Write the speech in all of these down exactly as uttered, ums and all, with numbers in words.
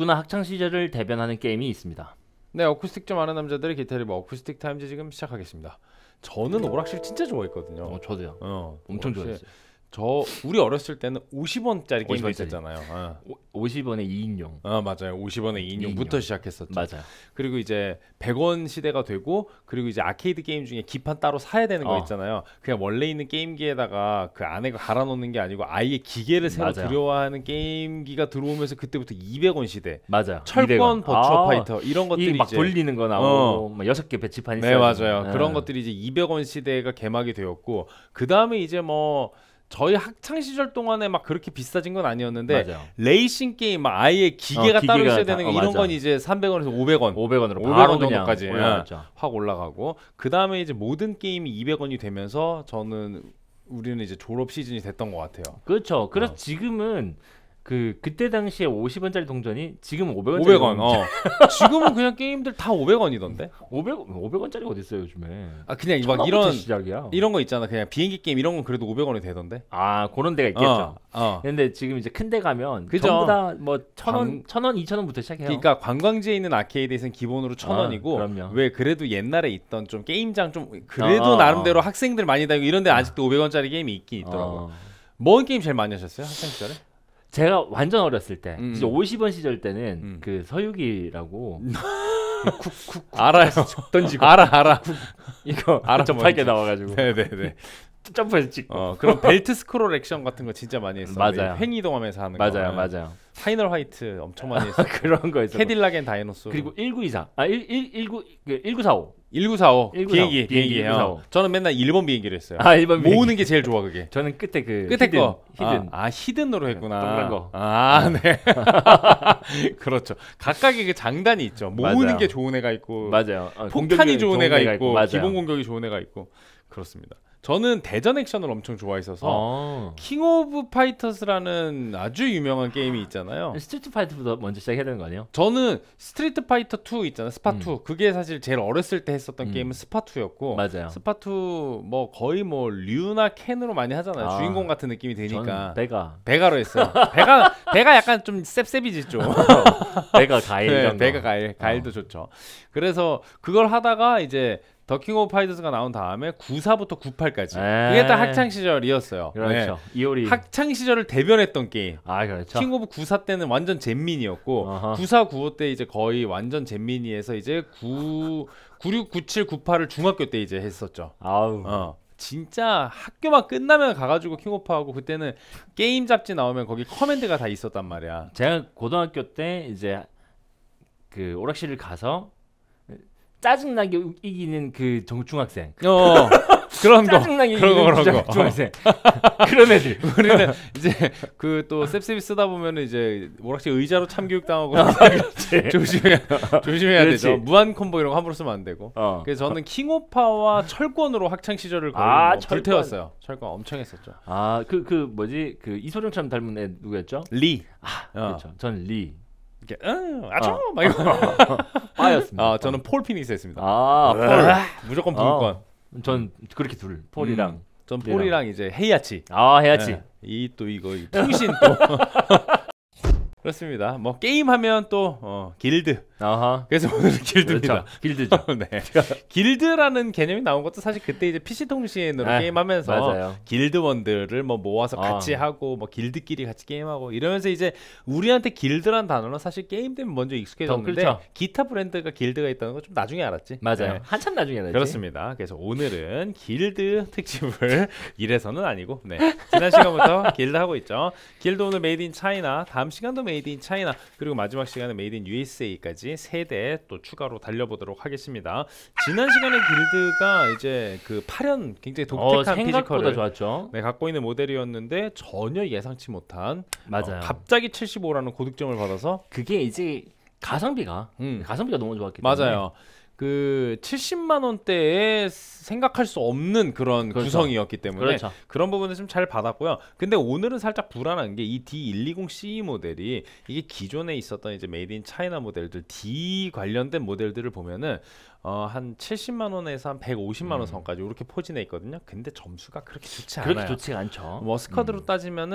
저는 학창 시절을 대변하는 게임이 있습니다. 네, 어쿠스틱 좀 아는 남자들의 기타 리뷰 어쿠스틱 타임즈 지금 시작하겠습니다. 저는 오락실 진짜 좋아했거든요. 어, 저도요. 어, 엄청 오락실. 좋아했어요. 저 우리 어렸을 때는 오십 원짜리 게임이 오십 원짜리. 있었잖아요. 어. 오십 원에 이 인용. 아 맞아요. 오십 원에 이 인용부터 인용. 시작했었죠. 맞아요. 그리고 이제 백 원 시대가 되고, 그리고 이제 아케이드 게임 중에 기판 따로 사야 되는 거 어. 있잖아요. 그냥 원래 있는 게임기에다가 그 안에 갈아 놓는 게 아니고 아예 기계를 새로 맞아요. 들여와하는 게임기가 들어오면서 그때부터 이백 원 시대. 맞아요. 철권 이백 원. 버추어 아, 파이터 이런 것들이 막 이제 돌리는 거 나오고 막 여섯 개 배치판 있어요. 네 맞아요. 그런 것들이 이제 이백 원 시대가 개막이 되었고, 그 다음에 이제 뭐 저희 학창 시절 동안에 막 그렇게 비싸진 건 아니었는데, 맞아요. 레이싱 게임 막 아예 기계가 어, 따로 기계가 있어야 다- 되는 거 어, 이런 맞아. 건 이제 삼백 원에서 오백 원, 오백 원으로 오백 바로 원 그냥 정도까지 예, 올라갔죠. 확 올라가고, 그 다음에 이제 모든 게임이 이백 원이 되면서 저는 우리는 이제 졸업 시즌이 됐던 것 같아요. 그렇죠. 그래서 어. 지금은 그 그때 당시에 오십 원짜리 동전이 지금 오백 원짜리 오백 원. 어. 지금은 그냥 게임들 다 오백 원이던데. 오백 오백 원짜리 어디 있어요 요즘에? 아 그냥 막 천원부터 이런 시작이야. 이런 거 있잖아. 그냥 비행기 게임 이런 건 그래도 오백 원이 되던데. 아 그런 데가 있겠죠. 어, 어. 근데 지금 이제 큰 데 가면 그죠. 전부 다 뭐 천 원, 관- 천 원, 이천 원부터 시작해요. 그러니까 관광지에 있는 아케이드에서는 기본으로 천 아, 원이고, 그럼요. 왜 그래도 옛날에 있던 좀 게임장 좀 그래도 어, 나름대로 어. 학생들 많이 다니고 이런데 아직도 오백 원짜리 게임이 있긴 있더라고. 어. 뭔 게임 제일 많이 하셨어요 학생 시절에? 제가 완전 어렸을 때, 음. 이제 오십 원 시절 때는 음. 그 서유기라고 쿡쿡쿡 알아요. 던지고 알아 알아. 이거 알아, 접할게 뭔지. 나와가지고 네네네. 점프해서 찍고. 어 그런 벨트 스크롤 액션 같은 거 진짜 많이 했어. 맞아요. 횡 이동하면서 하는 맞아요, 거. 맞아요. 파이널 화이트 엄청 많이 했어. 그런 거 있어. 캐딜락 앤 다이노소. 그리고 천구백이십사, 아 천구백십구, 그 천구백사십오. 천구백사십오 천구백사십오. 비행기 비행기. 비행기 어. 천구백사십오. 저는 맨날 일본 비행기를 했어요. 아 일본 비행기. 모으는 게 제일 좋아 그게. 저는 끝에 그 끝에 히든, 거 히든. 아, 아 히든으로 했구나. 동그란 거. 아 네. 그렇죠. 각각의 그 장단이 있죠. 모으는 맞아요. 게 좋은 애가 있고, 맞아요. 어, 폭탄이 공격이 좋은 애가 애가 있고, 맞아요. 기본 공격이 좋은 애가 있고. 그렇습니다. 저는 대전 액션을 엄청 좋아했어서 어. 킹 오브 파이터스라는 아주 유명한 게임이 있잖아요. 스트리트 파이터부터 먼저 시작해야 되는 거 아니에요? 저는 스트리트 파이터 투 있잖아요. 스파 음. 투. 그게 사실 제일 어렸을 때 했었던 음. 게임은 스파 투였고, 맞아요. 스파 투 뭐 거의 뭐 류나 켄으로 많이 하잖아요. 아. 주인공 같은 느낌이 드니까. 저는 배가 배가로 했어요. 배가 배가 약간 좀 셉셉이지 좀. 배가 가일 네, 정도. 배가 가일 가일도 좋죠. 그래서 그걸 하다가 이제 더 킹 오브 파이터스가 나온 다음에 구사부터 구팔까지 에이. 그게 딱 학창 시절이었어요. 그렇죠. 이오리. 네. 학창 시절을 대변했던 게임. 아 그렇죠. 킹 오브 구사 때는 완전 잼민이었고, 어허. 구사 구오 때 이제 거의 완전 잼민이에서 이제 구 구육 구칠 구팔을 중학교 때 이제 했었죠. 아우. 어. 진짜 학교만 끝나면 가가지고 킹오프하고, 그때는 게임 잡지 나오면 거기 커맨드가 다 있었단 말이야. 제가 고등학교 때 이제 그 오락실을 가서 짜증나게 우- 이기는 그 정- 중학생. 어 그런 거. 짜증나게 그런 거, 이기는 그런 중- 거. 중학생. 그런 애들. 우리는 이제 그 또 셉셉이 쓰다 보면은 이제 오락실 의자로 참교육 당하고 조심해야 조심해야 그렇지. 되죠. 무한 콤보 이런 거 함부로 쓰면 안 되고. 어. 그래서 저는 킹오파와 철권으로 학창 시절을 거의 아, 뭐 철권. 불태웠어요. 철권 엄청 했었죠. 아, 그 그 뭐지? 그 이소룡처럼 닮은 애 누구였죠? 리. 아, 어. 그렇죠. 전 리. 이렇게 응, 아초 어. 막 이거. 빠였습니다. 아, 저는 폴 피닉스 했습니다. 아, 폴. 무조건 부을건. 어. 전 그렇게 둘. 폴이랑. 음, 전 폴이랑 이제 헤이아치. 아, 해야지. 이 또 이거 이 통신 또. 그렇습니다. 뭐 게임 하면 또 어, 길드. 아하. 그래서 오늘은 길드입니다. 그렇죠. 길드죠. 네. 길드라는 개념이 나온 것도 사실 그때 이제 피씨 통신으로 아, 게임하면서 맞아요. 길드원들을 뭐 모아서 같이 아. 하고 뭐 길드끼리 같이 게임하고 이러면서 이제 우리한테 길드란 단어는 사실 게임 때문에 먼저 익숙해졌는데, 그렇죠. 기타 브랜드가 길드가 있다는 거 좀 나중에 알았지. 맞아요. 네. 한참 나중에 나지. 그렇습니다. 그래서 오늘은 길드 특집을 이래서는 아니고, 네. 지난 시간부터 길드 하고 있죠. 길드 오늘 메이드 인 차이나, 다음 시간도 메이드 인 차이나, 그리고 마지막 시간은 메이드 인 유에스에이까지 세 대 또 추가로 달려보도록 하겠습니다. 지난 시간에 길드가 이제 그 팔 연 굉장히 어, 독특한 생각보다 피지컬을 좋았죠. 네, 갖고 있는 모델이었는데 전혀 예상치 못한, 맞아요. 어, 갑자기 칠십오라는 고득점을 받아서, 그게 이제 가성비가 음, 가성비가 너무 좋았기 때문에. 맞아요. 그 칠십만 원대에 생각할 수 없는 그런 그렇죠. 구성이었기 때문에 그렇죠. 그런 부분을 좀 잘 받았고요. 근데 오늘은 살짝 불안한 게 이 디 백이십 씨 모델이 이게 기존에 있었던 이제 메이드 인 차이나 모델들 D 관련된 모델들을 보면은 어, 한 칠십만 원에서 한 백오십만 원 음. 선까지 이렇게 포진해 있거든요. 근데 점수가 그렇게 좋지 그렇게 않아요. 좋지가 않죠. 뭐 스쿼드로 음. 따지면은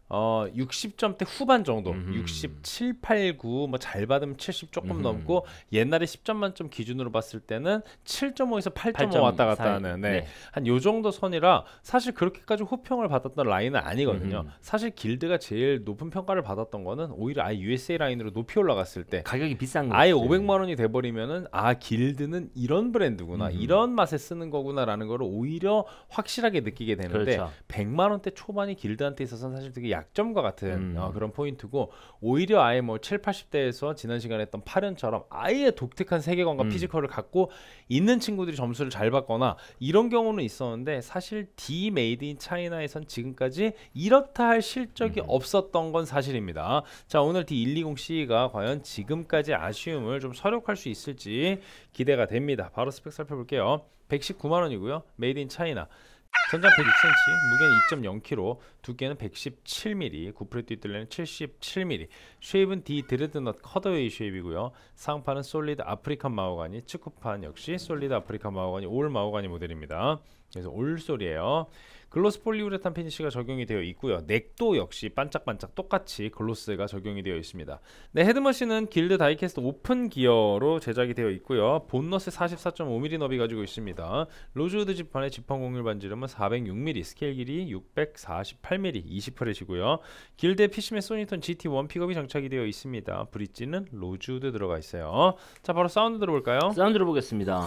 어 육십 점대 후반 정도, 음흠. 육십칠, 팔, 구, 뭐 잘 받으면 칠십 조금 음흠. 넘고 옛날에 십 점 만점 기준으로 봤을 때는 칠 점 오에서 팔 점 오 팔 점 왔다 갔다 사이. 하는 네. 네. 한 요 정도 선이라 사실 그렇게까지 호평을 받았던 라인은 아니거든요. 음흠. 사실 길드가 제일 높은 평가를 받았던 거는 오히려 아예 유에스에이 라인으로 높이 올라갔을 때 가격이 비싼 거. 아예 오백만 원이 돼버리면은 아 길드는 이런 브랜드구나, 음. 이런 맛에 쓰는 거구나라는 거를 오히려 확실하게 느끼게 되는데 그렇죠. 백만 원대 초반이 길드한테 있어서는 사실 되게 약점과 같은 음. 어, 그런 포인트고, 오히려 아예 뭐 칠, 팔십 대에서 지난 시간에 했던 팔 연처럼 아예 독특한 세계관과 음. 피지컬을 갖고 있는 친구들이 점수를 잘 받거나 이런 경우는 있었는데, 사실 D 메이드 인 차이나에선 지금까지 이렇다 할 실적이 음. 없었던 건 사실입니다. 자, 오늘 디 일이공 씨이가 과연 지금까지 아쉬움을 좀 서력할 수 있을지 기대가 됩니다. 바로 스펙 살펴볼게요. 백십구만 원이고요. 메이드 인 차이나. 전장 백육 센티미터, 무게는 이 점 영 킬로그램, 두께는 백십칠 밀리미터, 구프레 뒷뜰레는 칠십칠 밀리미터, 쉐입은 D 드레드넛 커더웨이 쉐입이고요. 상판은 솔리드 아프리칸 마호가니, 측후판 역시 솔리드 아프리칸 마호가니 올 마호가니 모델입니다. 그래서 올 솔이에요. 글로스 폴리우레탄 피니쉬가 적용이 되어 있고요. 넥도 역시 반짝반짝 똑같이 글로스가 적용이 되어 있습니다. 네, 헤드머신은 길드 다이캐스트 오픈 기어로 제작이 되어 있고요. 본너스 사십사 점 오 밀리미터 너비 가지고 있습니다. 로즈우드 지판의 지판 공률 반지름은 사백육 밀리미터, 스케일 길이 육백사십팔 밀리미터, 이십 프렛이고요. 길드의 피시맨 소니턴 지티 원 픽업이 장착이 되어 있습니다. 브릿지는 로즈우드 들어가 있어요. 자, 바로 사운드 들어볼까요? 사운드 들어보겠습니다.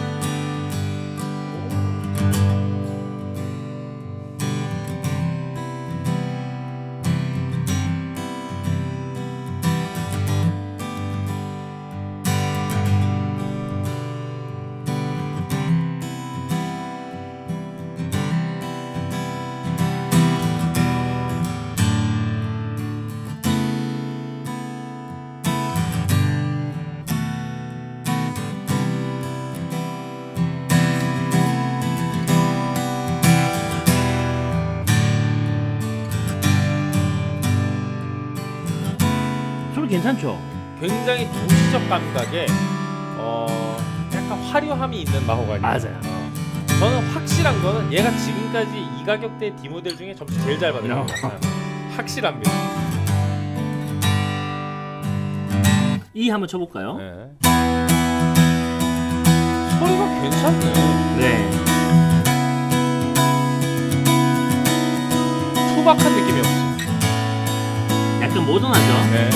소리 괜찮죠? 굉장히 도시적 감각에 어 약간 화려함이 있는 마호가니. 맞아요. 어. 저는 확실한 거는 얘가 지금까지 이 가격대 D 모델 중에 점수 제일 잘 받은 것 같아요. 확실합니다. 이 한번 쳐볼까요? 네. 소리가 괜찮네. 네. 투박한 느낌이 없어. 약간 모던하죠? 네.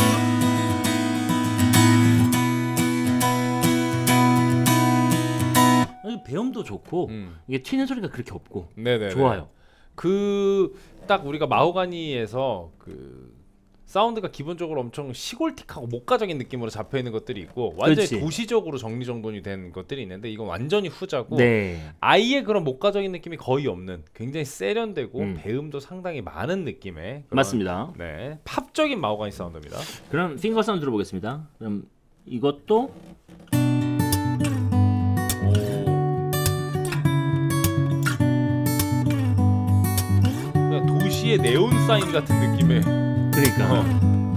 배음도 좋고 음. 이게 튀는 소리가 그렇게 없고 네네. 좋아요. 그 딱 우리가 마호가니에서 그 사운드가 기본적으로 엄청 시골틱하고 목가적인 느낌으로 잡혀 있는 것들이 있고, 완전히 그렇지. 도시적으로 정리정돈이 된 것들이 있는데, 이건 완전히 후자고 네. 아예 그런 목가적인 느낌이 거의 없는, 굉장히 세련되고 음. 배음도 상당히 많은 느낌의 그런, 맞습니다. 네, 팝적인 마호가니 사운드입니다. 그럼 핑거 사운드 들어보겠습니다. 그럼 이것도 그냥 도시의 네온 사인 같은 느낌의. 그러니까 어.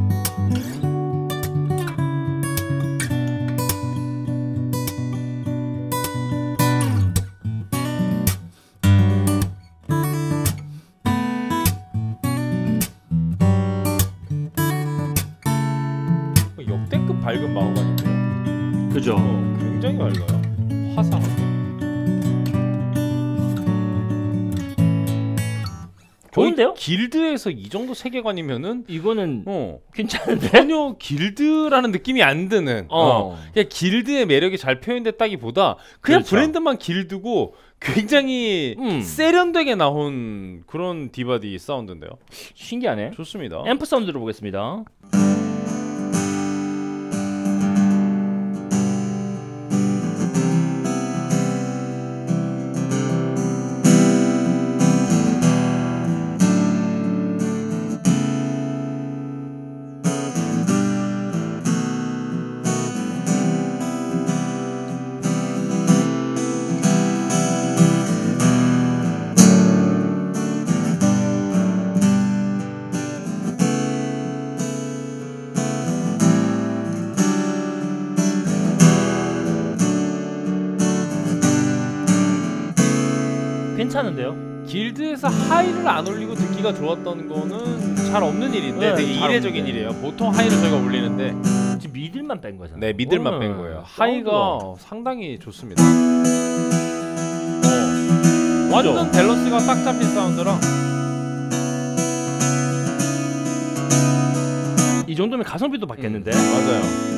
역대급 밝은 마호가니고요. 그죠? 어, 굉장히 밝아요. 화사하고. 좋은데요? 길드에서 이 정도 세계관이면은 이거는 어 괜찮은데? 전혀 길드라는 느낌이 안 드는. 어. 어. 그냥 길드의 매력이 잘 표현됐다기보다 그냥 그렇죠. 브랜드만 길드고 굉장히 음. 세련되게 나온 그런 디바디 사운드인데요. 신기하네. 좋습니다. 앰프 사운드 들어보겠습니다. 괜찮은데요? 길드에서 하이를 안 올리고 듣기가 좋았던 거는 잘 없는 일인데 네, 되게 잘 이례적인 없는데. 일이에요. 보통 하이를 저희가 올리는데 지금 미들만 뺀 거잖아. 네 미들만 뺀 음, 거예요. 사운드가. 하이가 상당히 좋습니다. 어, 완전 밸런스가 딱 잡힌 사운드랑 이 정도면 가성비도 받겠는데. 음, 맞아요.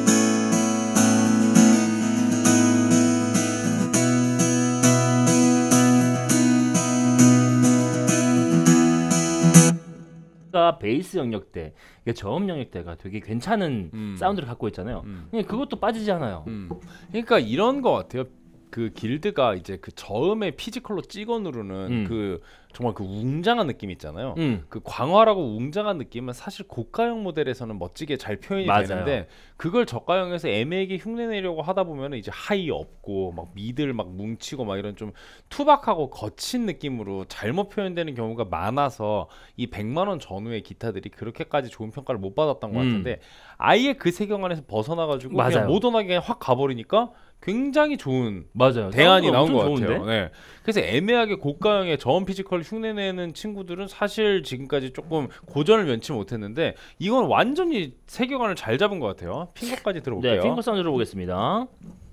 가 베이스 영역대, 이게 저음 영역대가 되게 괜찮은 음. 사운드를 갖고 있잖아요. 음. 근데 그것도 빠지지 않아요. 음. 그러니까 이런 거 같아요. 그 길드가 이제 그 저음의 피지컬로 찍어 누르는 음. 그 정말 그 웅장한 느낌 있잖아요. 음. 그 광활하고 웅장한 느낌은 사실 고가형 모델에서는 멋지게 잘 표현이 맞아요. 되는데 그걸 저가형에서 애매하게 흉내내려고 하다 보면 이제 하이 없고 막 미들 막 뭉치고 막 이런 좀 투박하고 거친 느낌으로 잘못 표현되는 경우가 많아서 이 백만 원 전후의 기타들이 그렇게까지 좋은 평가를 못 받았던 것 음. 같은데 아예 그 세경안에서 벗어나가지고 맞아요. 그냥 모던하게 그냥 확 가버리니까 굉장히 좋은 맞아요. 대안이 나온 사운드가 것 엄청 같아요. 좋은데? 네. 그래서 애매하게 고가형의 저음 피지컬 흉내내는 친구들은 사실 지금까지 조금 고전을 면치 못했는데 이건 완전히 세계관을 잘 잡은 것 같아요. 핑거까지 들어볼게요. 네, 핑거 사운드 들어보겠습니다.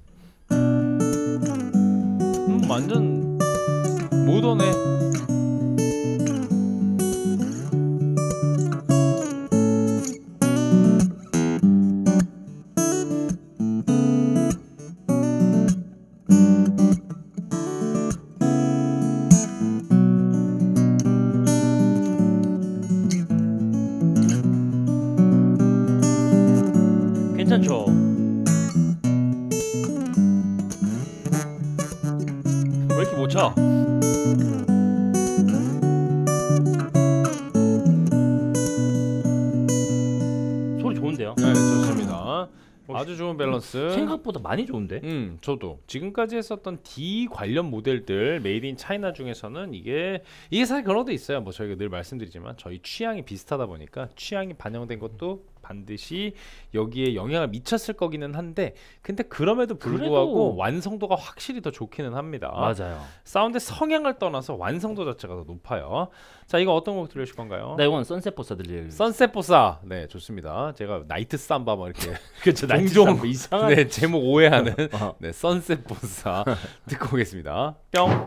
음, 완전 모던해. 괜찮죠? 왜 이렇게 못 쳐? 소리 좋은데요? 네, 좋습니다. 아주 좋은 밸런스. 생각보다 많이 좋은데? 음, 저도 지금까지 했었던 D 관련 모델들 메이드 인 차이나 중에서는 이게 이게 사실 그런 것도 있어요. 뭐 저희가 늘 말씀드리지만 저희 취향이 비슷하다 보니까 취향이 반영된 것도 반드시 여기에 영향을 미쳤을 거기는 한데 근데 그럼에도 불구하고 그래도- 완성도가 확실히 더 좋기는 합니다. 맞아요. 사운드의 성향을 떠나서 완성도 자체가 더 높아요. 자, 이거 어떤 곡 들려주실 건가요? 나 이건 선셋 보사 들릴. 선셋 보사. 네, 좋습니다. 제가 나이트 삼바 뭐 이렇게 그렇죠. 종종 이상한. 네, 제목 오해하는 어. 네, 선셋 보사 듣고 오겠습니다. 뿅.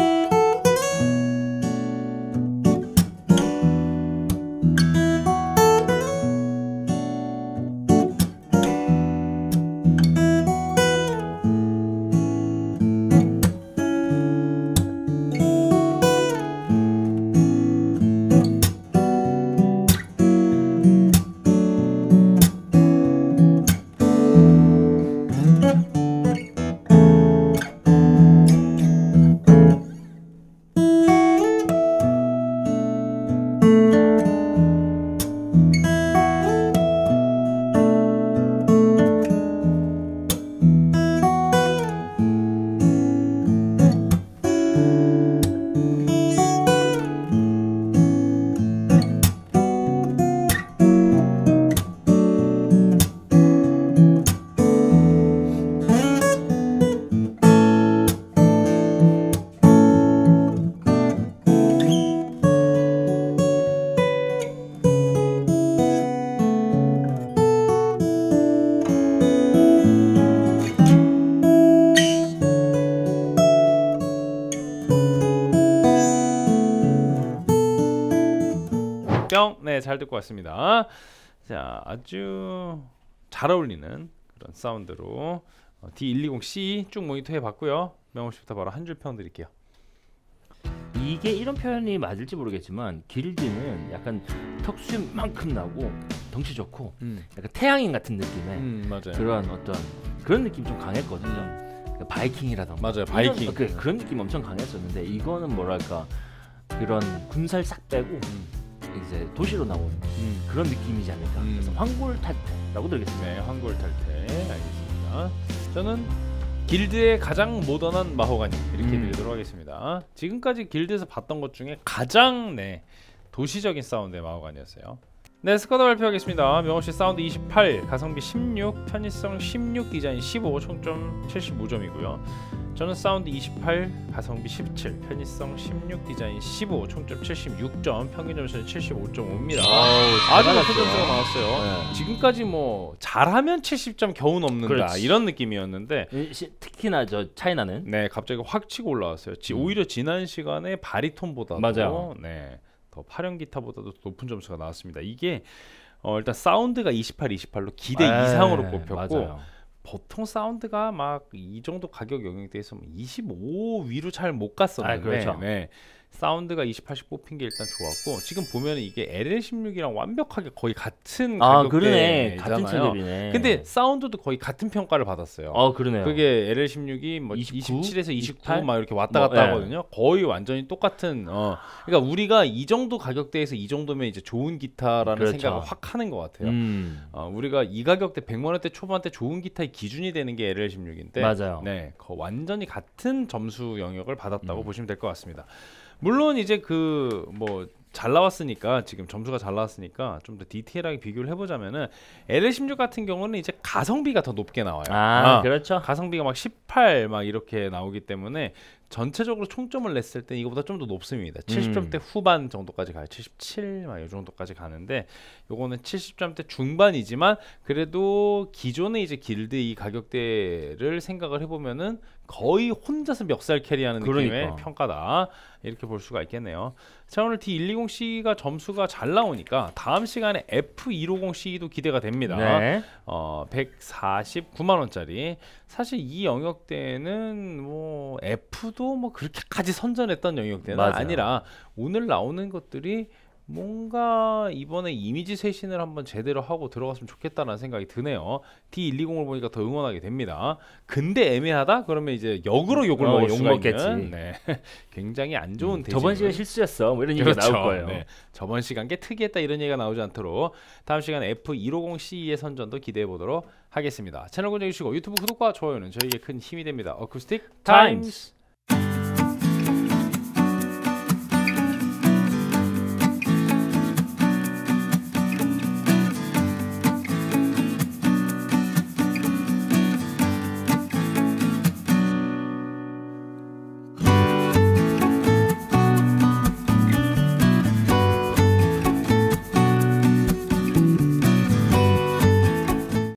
뿅. 네, 잘 듣고 왔습니다. 자, 아주 잘 어울리는 그런 사운드로 어, 디 일이공 씨 쭉 모니터해 봤고요. 명호 씨부터 바로 한 줄 평 드릴게요. 이게 이런 표현이 맞을지 모르겠지만 길드는 약간 턱수염만큼 나고 덩치 좋고 음, 약간 태양인 같은 느낌의 음 맞아요. 그런 어떤 그런 느낌 좀 강했거든요. 그러니까 바이킹이라던가 맞아요, 바이킹. 이런, 그, 그런 느낌 엄청 강했었는데 이거는 뭐랄까 그런 군살 싹 빼고 음, 이제 도시로 나온 음. 그런 느낌이지 않을까. 음. 그래서 황골탈퇴라고 들겠습니다. 네, 황골 탈퇴. 알겠습니다. 저는 길드의 가장 모던한 마호가니 이렇게 음. 드리도록 하겠습니다. 지금까지 길드에서 봤던 것 중에 가장 네 도시적인 사운드의 마호가니였어요. 네, 스쿼드 발표하겠습니다. 명호씨 사운드 이십팔, 가성비 십육, 편의성 십육, 디자인 십오, 총점 칠십오 점이고요. 저는 사운드 이십팔, 가성비 십칠, 편의성 십육, 디자인 십오, 총점 칠십육 점, 평균 점수는 칠십오 점 오입니다. 아주 높은 점수가 나왔어요. 네. 지금까지 뭐 잘하면 칠십 점 겨우 넘는다 그렇지. 이런 느낌이었는데 시, 특히나 저 차이나는 네 갑자기 확 치고 올라왔어요. 지, 음. 오히려 지난 시간에 바리톤보다도 맞아요. 네, 더 파령 기타보다도 높은 점수가 나왔습니다. 이게 어, 일단 사운드가 이십팔, 이십팔로 기대 에이, 이상으로 뽑혔고 맞아요. 보통 사운드가 막 이 정도 가격 영역대에서 이십오 위로 잘 못 갔었는데 아, 그렇죠. 네. 사운드가 이십팔씩 뽑힌 게 일단 좋았고 지금 보면 이게 엘엘 십육이랑 완벽하게 거의 같은 아, 가격대잖아요. 그러네. 같은 체급이네. 근데 사운드도 거의 같은 평가를 받았어요. 어, 그러네요. 그게 엘엘 십육이 뭐 이십구? 이십칠에서 이십구 이십팔? 막 이렇게 왔다 갔다 뭐, 네. 하거든요. 거의 완전히 똑같은. 어. 그러니까 우리가 이 정도 가격대에서 이 정도면 이제 좋은 기타라는 그렇죠. 생각을 확 하는 것 같아요. 음. 어, 우리가 이 가격대 백만 원대 초반대 좋은 기타의 기준이 되는 게 엘엘 십육인데, 맞아요. 네, 완전히 같은 점수 영역을 받았다고 음. 보시면 될 것 같습니다. 물론 이제 그 뭐 잘 나왔으니까 지금 점수가 잘 나왔으니까 좀 더 디테일하게 비교를 해보자면은 엘엘 십육 같은 경우는 이제 가성비가 더 높게 나와요. 아, 아 그렇죠. 가성비가 막 십팔 막 이렇게 나오기 때문에 전체적으로 총점을 냈을 때 이거보다 좀 더 높습니다. 칠십 점대 음. 후반 정도까지 가요. 칠십칠 막 이 정도까지 가는데 요거는 칠십 점대 중반이지만 그래도 기존의 이제 길드 이 가격대를 생각을 해보면은 거의 혼자서 멱살 캐리하는 느낌의 그러니까. 평가다 이렇게 볼 수가 있겠네요. 자 오늘 디 일이공 씨가 점수가 잘 나오니까 다음 시간에 에프 일오공 씨도 기대가 됩니다. 네. 어, 백사십구만 원짜리 사실 이 영역대는 뭐 F도 뭐 그렇게까지 선전했던 영역대는 맞아요. 아니라 오늘 나오는 것들이 뭔가 이번에 이미지 쇄신을 한번 제대로 하고 들어갔으면 좋겠다는 생각이 드네요. 디 일이공을 보니까 더 응원하게 됩니다. 근데 애매하다? 그러면 이제 역으로 욕을 어, 먹을 욕 수가 먹겠지. 있는 네. 굉장히 안 좋은 음, 저번 시간 실수였어 뭐 이런 그렇죠. 얘기가 나올 거예요. 네. 저번 시간 게 특이했다 이런 얘기가 나오지 않도록 다음 시간에 에프 일오공 씨의 선전도 기대해 보도록 하겠습니다. 채널 고정해 주시고 유튜브 구독과 좋아요는 저에게 큰 힘이 됩니다. 어쿠스틱 타임스.